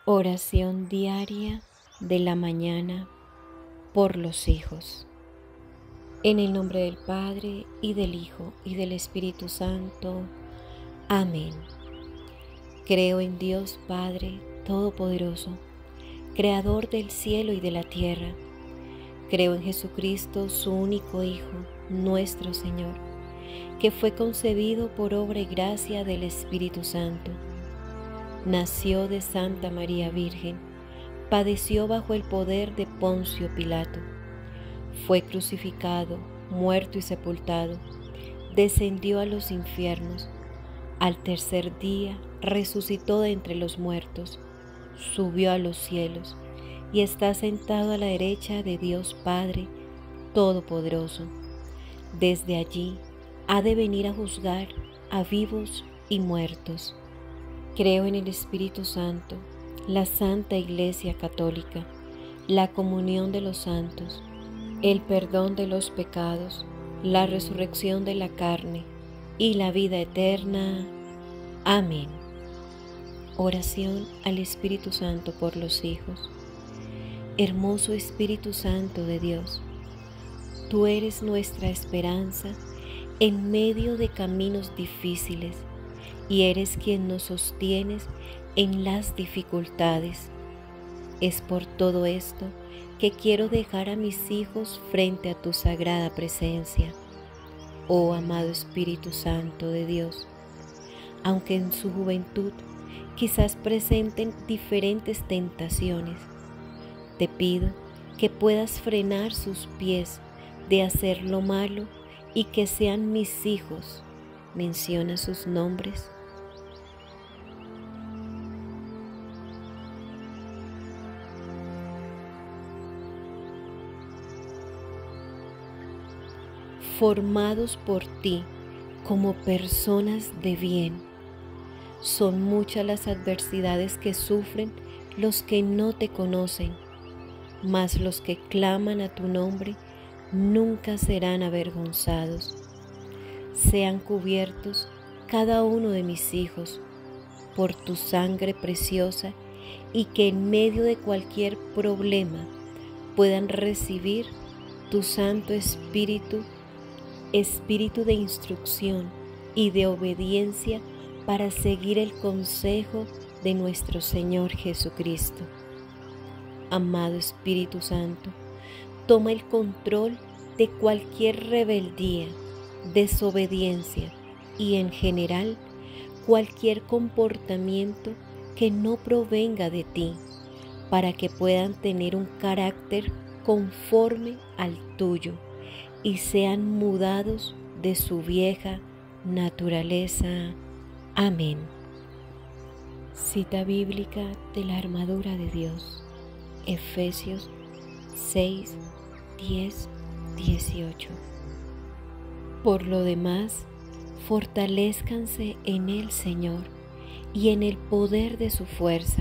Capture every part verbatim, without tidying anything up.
Oración diaria de la mañana por los hijos. En el nombre del Padre, y del Hijo, y del Espíritu Santo. Amén. Creo en Dios Padre Todopoderoso, Creador del cielo y de la tierra. Creo en Jesucristo, su único Hijo, nuestro Señor, que fue concebido por obra y gracia del Espíritu Santo. Nació de Santa María Virgen, padeció bajo el poder de Poncio Pilato, fue crucificado, muerto y sepultado, descendió a los infiernos, al tercer día resucitó de entre los muertos, subió a los cielos y está sentado a la derecha de Dios Padre Todopoderoso. Desde allí ha de venir a juzgar a vivos y muertos. Creo en el Espíritu Santo, la Santa Iglesia Católica, la comunión de los santos, el perdón de los pecados, la resurrección de la carne y la vida eterna. Amén. Oración al Espíritu Santo por los hijos. Hermoso Espíritu Santo de Dios, tú eres nuestra esperanza en medio de caminos difíciles, y eres quien nos sostienes en las dificultades. Es por todo esto que quiero dejar a mis hijos frente a tu sagrada presencia, oh amado Espíritu Santo de Dios. Aunque en su juventud quizás presenten diferentes tentaciones, te pido que puedas frenar sus pies de hacer lo malo y que sean mis hijos. Menciona sus nombres. Formados por ti como personas de bien. Son muchas las adversidades que sufren los que no te conocen, mas los que claman a tu nombre nunca serán avergonzados. Sean cubiertos cada uno de mis hijos por tu sangre preciosa, y que en medio de cualquier problema puedan recibir tu Santo Espíritu, Espíritu de instrucción y de obediencia para seguir el consejo de nuestro Señor Jesucristo. Amado Espíritu Santo, toma el control de cualquier rebeldía, desobediencia y en general cualquier comportamiento que no provenga de ti, para que puedan tener un carácter conforme al tuyo y sean mudados de su vieja naturaleza. Amén. Cita bíblica de la armadura de Dios, Efesios seis, diez, dieciocho. Por lo demás, fortalézcanse en el Señor y en el poder de su fuerza.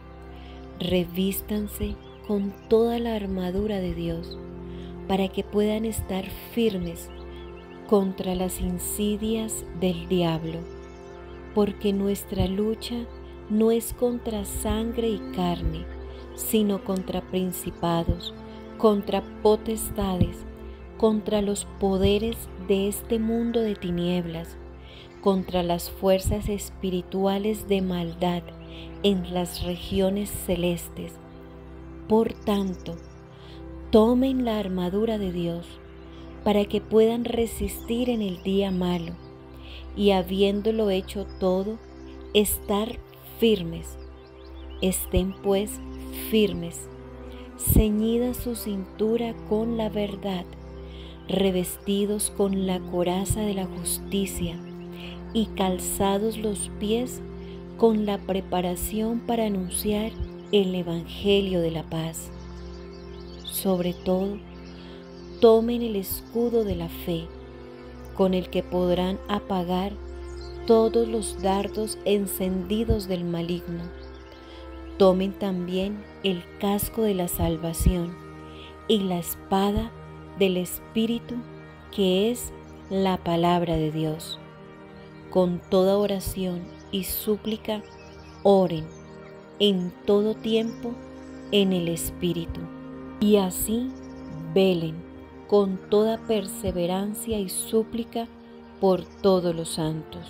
Revístanse con toda la armadura de Dios, para que puedan estar firmes contra las insidias del diablo, porque nuestra lucha no es contra sangre y carne, sino contra principados, contra potestades, contra los poderes de este mundo de tinieblas, contra las fuerzas espirituales de maldad en las regiones celestes. Por tanto, tomen la armadura de Dios para que puedan resistir en el día malo, y habiéndolo hecho todo, estar firmes. Estén pues firmes, ceñida su cintura con la verdad, revestidos con la coraza de la justicia y calzados los pies con la preparación para anunciar el Evangelio de la paz. Sobre todo, tomen el escudo de la fe, con el que podrán apagar todos los dardos encendidos del maligno. Tomen también el casco de la salvación y la espada del Espíritu, que es la palabra de Dios. Con toda oración y súplica, oren en todo tiempo en el Espíritu, y así velen con toda perseverancia y súplica por todos los santos.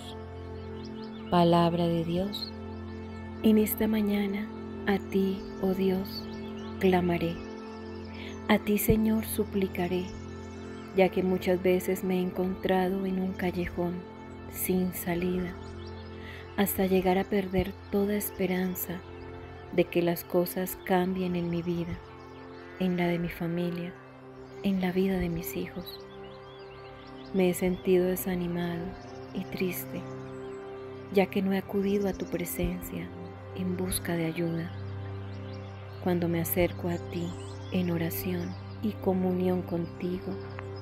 Palabra de Dios. En esta mañana, a ti, oh Dios, clamaré. A ti, Señor, suplicaré, ya que muchas veces me he encontrado en un callejón sin salida, hasta llegar a perder toda esperanza de que las cosas cambien en mi vida, en la de mi familia, en la vida de mis hijos. Me he sentido desanimado y triste, ya que no he acudido a tu presencia en busca de ayuda. Cuando me acerco a ti en oración y comunión contigo,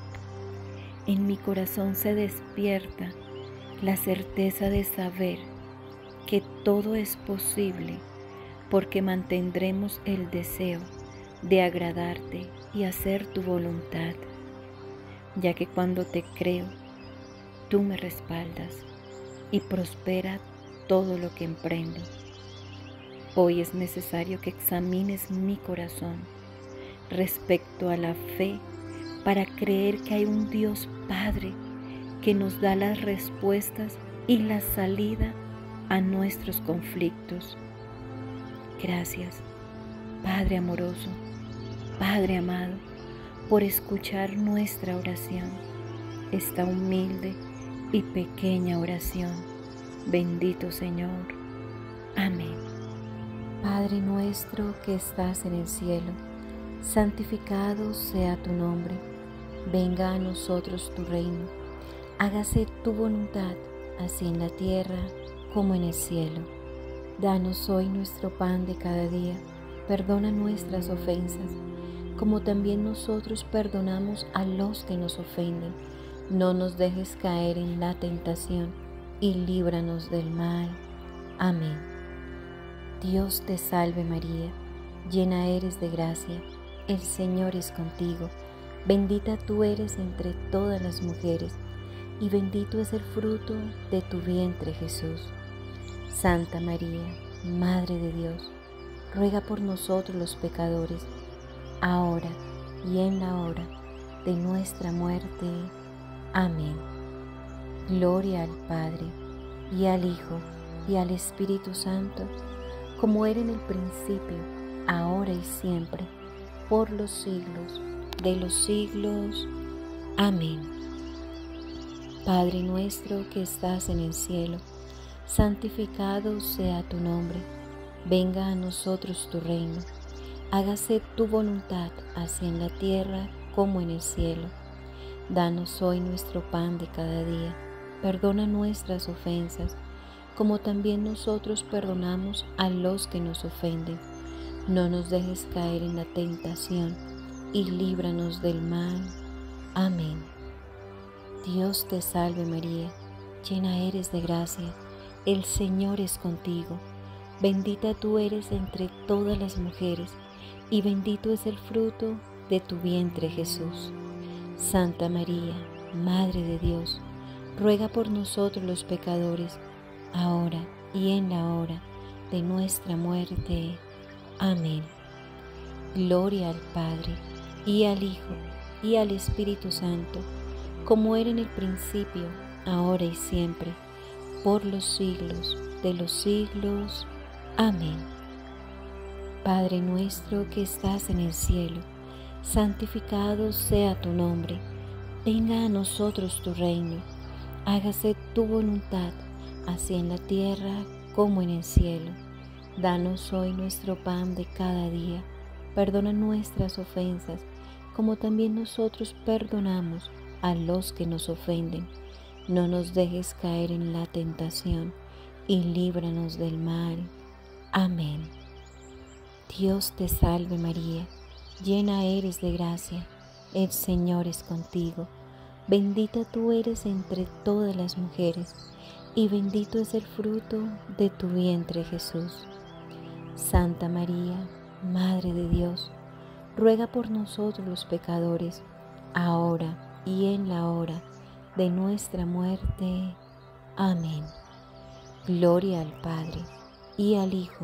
en mi corazón se despierta la certeza de saber que todo es posible, porque mantendremos el deseo de agradarte y hacer tu voluntad, ya que cuando te creo, tú me respaldas y prospera todo lo que emprendo. Hoy es necesario que examines mi corazón respecto a la fe para creer que hay un Dios Padre que nos da las respuestas y la salida a nuestros conflictos. Gracias, Padre amoroso, Padre amado, por escuchar nuestra oración, esta humilde y pequeña oración. Bendito Señor. Amén. Padre nuestro que estás en el cielo, santificado sea tu nombre. Venga a nosotros tu reino. Hágase tu voluntad, así en la tierra como en el cielo. Danos hoy nuestro pan de cada día. Perdona nuestras ofensas, como también nosotros perdonamos a los que nos ofenden. No nos dejes caer en la tentación, y líbranos del mal. Amén. Dios te salve María, llena eres de gracia, el Señor es contigo. Bendita tú eres entre todas las mujeres, y bendito es el fruto de tu vientre Jesús. Santa María, Madre de Dios, ruega por nosotros los pecadores, ahora y en la hora de nuestra muerte. Amén. Gloria al Padre, y al Hijo, y al Espíritu Santo, como era en el principio, ahora y siempre, por los siglos de los siglos. Amén. Padre nuestro que estás en el cielo, santificado sea tu nombre. Venga a nosotros tu reino. Hágase tu voluntad, así en la tierra como en el cielo. Danos hoy nuestro pan de cada día. Perdona nuestras ofensas, como también nosotros perdonamos a los que nos ofenden. No nos dejes caer en la tentación, y líbranos del mal. Amén. Dios te salve María, llena eres de gracia, el Señor es contigo. Bendita tú eres entre todas las mujeres, y bendito es el fruto de tu vientre Jesús. Santa María, Madre de Dios, ruega por nosotros los pecadores, ahora y en la hora de nuestra muerte. Amén. Gloria al Padre, y al Hijo, y al Espíritu Santo, como era en el principio, ahora y siempre, por los siglos de los siglos. Amén. Padre nuestro que estás en el cielo, santificado sea tu nombre. Venga a nosotros tu reino. Hágase tu voluntad, así en la tierra como en el cielo. Danos hoy nuestro pan de cada día. Perdona nuestras ofensas, como también nosotros perdonamos a los que nos ofenden. No nos dejes caer en la tentación, y líbranos del mal. Amén. Dios te salve María, llena eres de gracia, el Señor es contigo. Bendita tú eres entre todas las mujeres, y bendito es el fruto de tu vientre Jesús. Santa María, Madre de Dios, ruega por nosotros los pecadores, ahora y en la hora de nuestra muerte. Amén. Gloria al Padre, y al Hijo,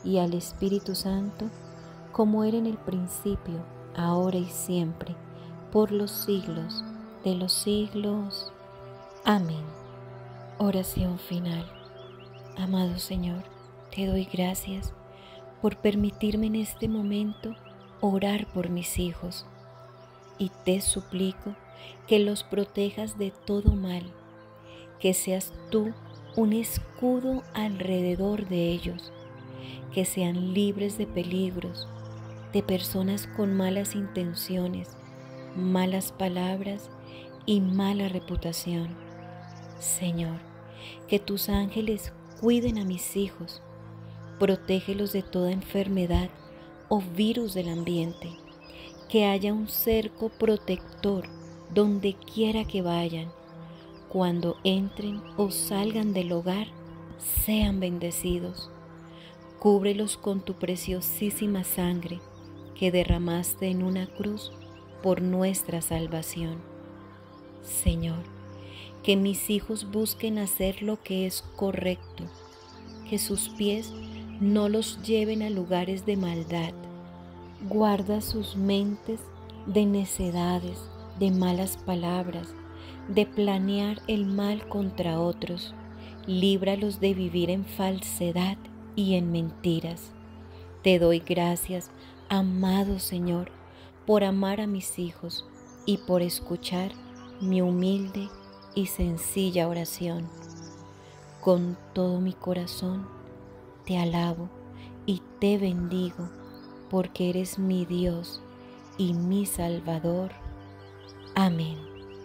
y al Espíritu Santo, como era en el principio, ahora y siempre, por los siglos de los siglos. Amén. Oración final. Amado Señor, te doy gracias por permitirme en este momento orar por mis hijos, y te suplico que los protejas de todo mal, que seas tú un escudo alrededor de ellos, que sean libres de peligros, de personas con malas intenciones, malas palabras y mala reputación. Señor, que tus ángeles cuiden a mis hijos, protégelos de toda enfermedad o virus del ambiente, que haya un cerco protector donde quiera que vayan. Cuando entren o salgan del hogar, sean bendecidos. Cúbrelos con tu preciosísima sangre que derramaste en una cruz por nuestra salvación. Señor, que mis hijos busquen hacer lo que es correcto, que sus pies no los lleven a lugares de maldad. Guarda sus mentes de necedades, de malas palabras, de planear el mal contra otros. Líbralos de vivir en falsedad y en mentiras. Te doy gracias, amado Señor, por amar a mis hijos y por escuchar mi humilde y sencilla oración. Con todo mi corazón te alabo y te bendigo, porque eres mi Dios y mi Salvador. Amén.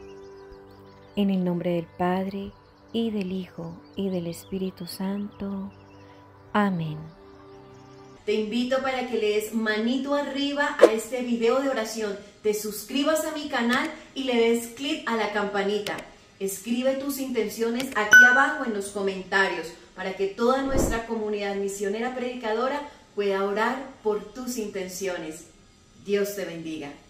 En el nombre del Padre, y del Hijo, y del Espíritu Santo. Amén. Te invito para que le des manito arriba a este video de oración, te suscribas a mi canal y le des clic a la campanita. Escribe tus intenciones aquí abajo en los comentarios para que toda nuestra comunidad misionera predicadora pueda orar por tus intenciones. Dios te bendiga.